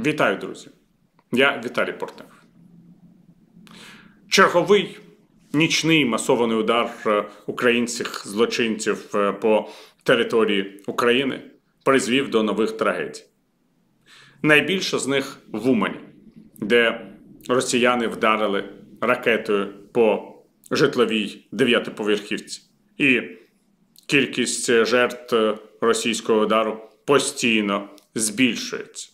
Вітаю, друзі! Я Віталій Портнев. Черговий нічний масований удар українських злочинців по території України призвів до нових трагедій. Найбільше з них в Умані, де росіяни вдарили ракетою по житловій 9-поверхівці. І кількість жертв російського удару постійно збільшується.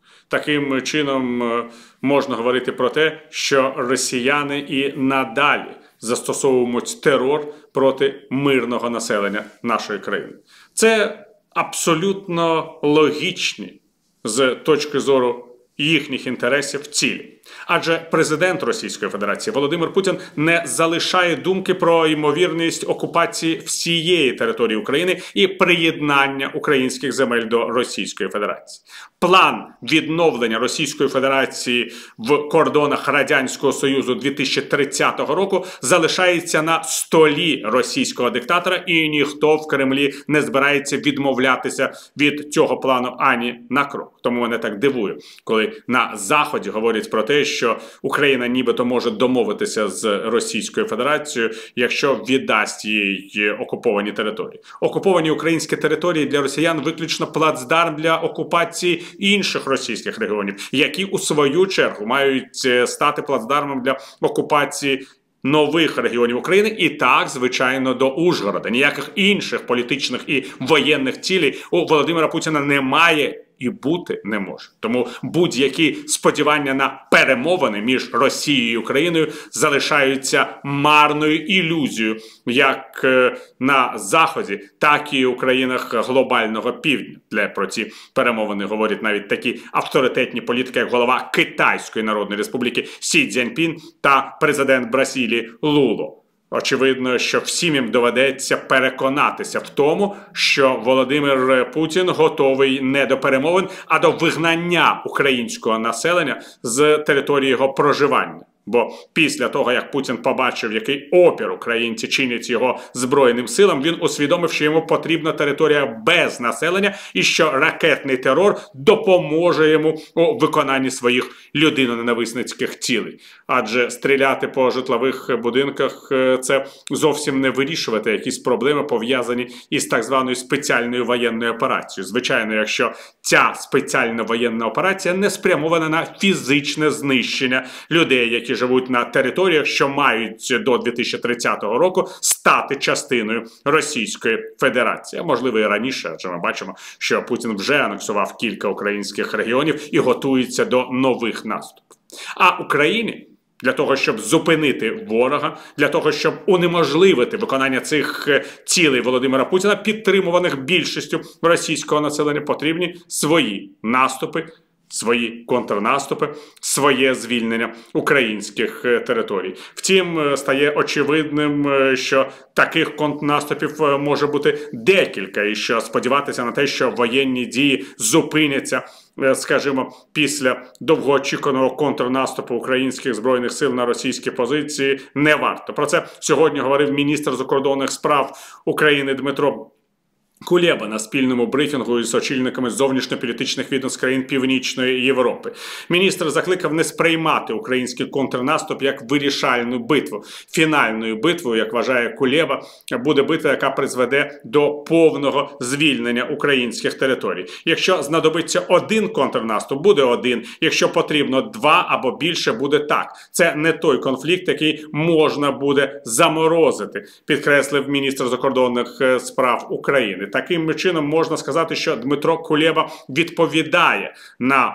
Таким чином можна говорити про те, що росіяни і надалі застосовують терор проти мирного населення нашої країни. Це абсолютно логічні з точки зору їхніх інтересів цілі. Адже президент Російської Федерації Володимир Путін не залишає думки про ймовірність окупації всієї території України і приєднання українських земель до Російської Федерації. План відновлення Російської Федерації в кордонах Радянського Союзу 2030 року залишається на столі російського диктатора, і ніхто в Кремлі не збирається відмовлятися від цього плану ані на крок. Тому мене так дивує, коли на Заході говорять про те, що Україна нібито може домовитися з Російською Федерацією, якщо віддасть їй окуповані території. Окуповані українські території для росіян виключно плацдарм для окупації інших російських регіонів, які у свою чергу мають стати плацдармом для окупації нових регіонів України і так, звичайно, до Ужгорода. Ніяких інших політичних і воєнних цілей у Володимира Путіна немає і бути не може. Тому будь-які сподівання на перемовини між Росією і Україною залишаються марною ілюзією як на Заході, так і у країнах глобального півдня. Про ці перемовини говорять навіть такі авторитетні політики, як голова Китайської Народної Республіки Сі Цзіньпін та президент Бразилії Луло. Очевидно, що всім їм доведеться переконатися в тому, що Володимир Путін готовий не до перемовин, а до вигнання українського населення з території його проживання. Бо після того, як Путін побачив, який опір українці чинять його Збройним силам, він усвідомив, що йому потрібна територія без населення і що ракетний терор допоможе йому у виконанні своїх людиноненависницьких цілей. Адже стріляти по житлових будинках – це зовсім не вирішувати якісь проблеми, пов'язані із так званою спеціальною воєнною операцією. Звичайно, якщо ця спеціальна воєнна операція не спрямована на фізичне знищення людей, які живуть на територіях, що мають до 2030 року стати частиною Російської Федерації. А можливо і раніше, адже ми бачимо, що Путін вже анексував кілька українських регіонів і готується до нових наступів. А Україні для того, щоб зупинити ворога, для того, щоб унеможливити виконання цих цілей Володимира Путіна, підтримуваних більшістю російського населення, потрібні свої наступи, свої контрнаступи, своє звільнення українських територій. Втім, стає очевидним, що таких контрнаступів може бути декілька, і що сподіватися на те, що воєнні дії зупиняться, скажімо, після довгоочікуваного контрнаступу українських збройних сил на російські позиції не варто. Про це сьогодні говорив міністр закордонних справ України Дмитро Кулеба на спільному брифінгу із очільниками зовнішньополітичних відомств країн Північної Європи. Міністр закликав не сприймати український контрнаступ як вирішальну битву. Фінальною битвою, як вважає Кулеба, буде битва, яка призведе до повного звільнення українських територій. Якщо знадобиться один контрнаступ, буде один. Якщо потрібно два або більше, буде так. Це не той конфлікт, який можна буде заморозити, підкреслив міністр закордонних справ України. Таким чином можна сказати, що Дмитро Кулеба відповідає на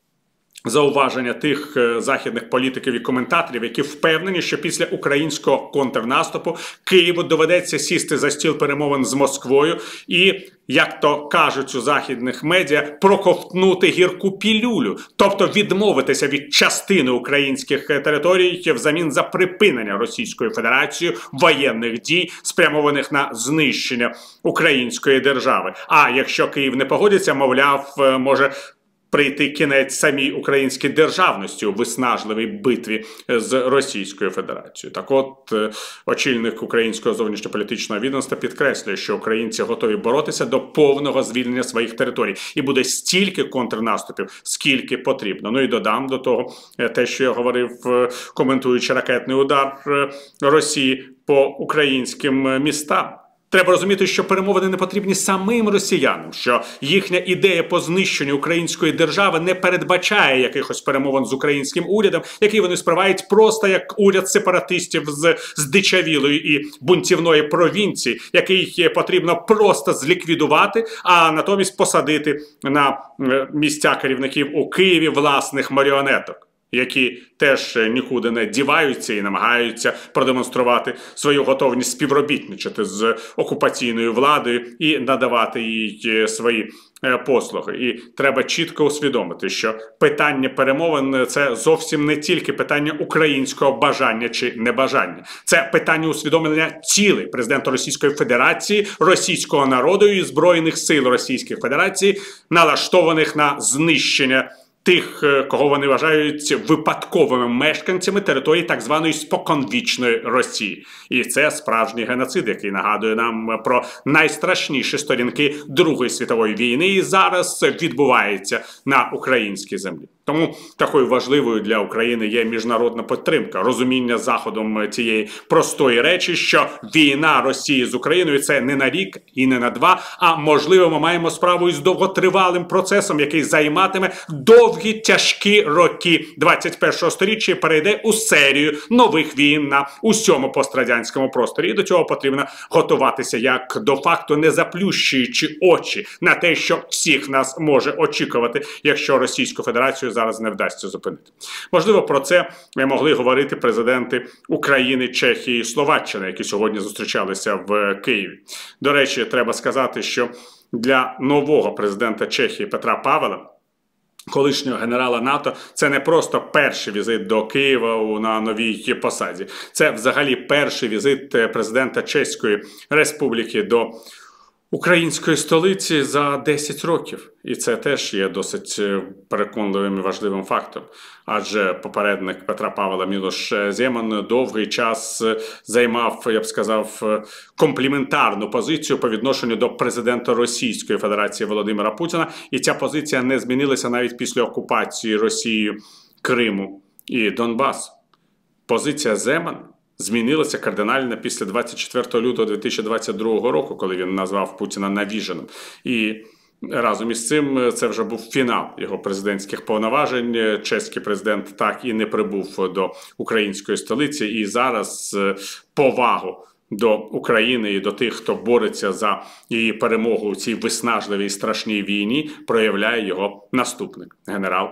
зауваження тих західних політиків і коментаторів, які впевнені, що після українського контрнаступу Києву доведеться сісти за стіл перемовин з Москвою і, як то кажуть у західних медіа, проковтнути гірку пілюлю, тобто відмовитися від частини українських територій взамін за припинення Російською Федерацією воєнних дій, спрямованих на знищення української держави. А якщо Київ не погодиться, мовляв, може прийти кінець самій українській державності у виснажливій битві з Російською Федерацією. Так от, очільник українського зовнішньополітичного відомства підкреслює, що українці готові боротися до повного звільнення своїх територій. І буде стільки контрнаступів, скільки потрібно. Ну і додам до того те, що я говорив, коментуючи ракетний удар Росії по українським містам. Треба розуміти, що перемовини не потрібні самим росіянам, що їхня ідея по знищенню української держави не передбачає якихось перемовин з українським урядом, які вони сприймають просто як уряд сепаратистів з здичавілої і бунтівної провінції, який потрібно просто зліквідувати, а натомість посадити на місця керівників у Києві власних маріонеток, які теж нікуди не діваються і намагаються продемонструвати свою готовність співробітничати з окупаційною владою і надавати їй свої послуги. І треба чітко усвідомити, що питання перемовин – це зовсім не тільки питання українського бажання чи небажання. Це питання усвідомлення цілей президента Російської Федерації, російського народу і Збройних сил Російської Федерації, налаштованих на знищення тих, кого вони вважають випадковими мешканцями території так званої споконвічної Росії. І це справжній геноцид, який нагадує нам про найстрашніші сторінки Другої світової війни і зараз відбувається на українській землі. Тому такою важливою для України є міжнародна підтримка, розуміння Заходом цієї простої речі, що війна Росії з Україною – це не на рік і не на два, а можливо ми маємо справу із довготривалим процесом, який займатиме довгі тяжкі роки 21-го сторіччя і перейде у серію нових війн на усьому пострадянському просторі. І до цього потрібно готуватися як до факту, не заплющуючи очі на те, що всіх нас може очікувати, якщо Російську Федерацію зараз не вдасться зупинити. Можливо, про це могли говорити президенти України, Чехії і Словаччини, які сьогодні зустрічалися в Києві. До речі, треба сказати, що для нового президента Чехії Петра Павела, колишнього генерала НАТО, це не просто перший візит до Києва на новій посаді. Це взагалі перший візит президента Чеської Республіки до української столиці за 10 років. І це теж є досить переконливим і важливим фактом. Адже попередник Петра Павла Мілош Земан довгий час займав, я б сказав, компліментарну позицію по відношенню до президента Російської Федерації Володимира Путіна. І ця позиція не змінилася навіть після окупації Росією Криму і Донбасу. Позиція Земана змінилася кардинально після 24 лютого 2022 року, коли він назвав Путіна навіженим. І разом із цим це вже був фінал його президентських повноважень. Чеський президент так і не прибув до української столиці. І зараз повагу до України і до тих, хто бореться за її перемогу у цій виснажливій і страшній війні, проявляє його наступник, генерал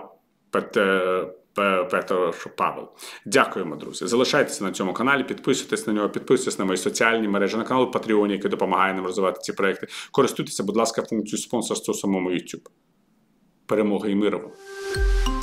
Петро Павел. Дякуємо, друзі. Залишайтеся на цьому каналі, підписуйтесь на нього, підписуйтесь на мої соціальні мережі, на канал Patreon, який допомагає нам розвивати ці проекти. Користуйтеся, будь ласка, функцією спонсорства у самому YouTube. Перемоги і миру вам!